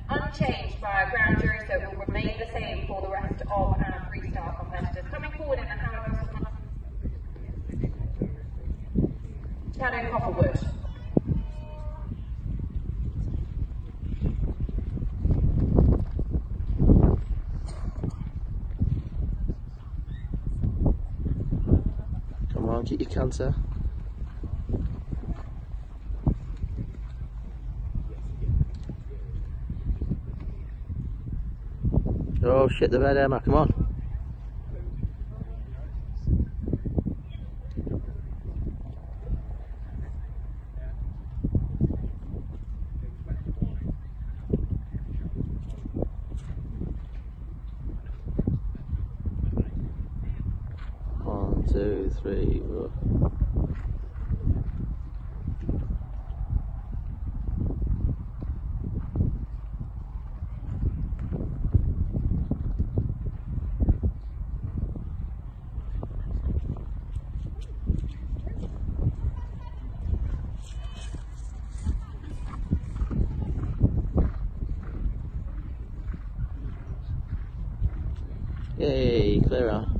unchanged by our grand jury, so it will remain the same for the rest of our freestyle competitors. Coming forward in the Howard Shadow Copperwood. Come on, get your canter. Oh shit, the red Emma, come on. One, two, three, go. Yay, clear out.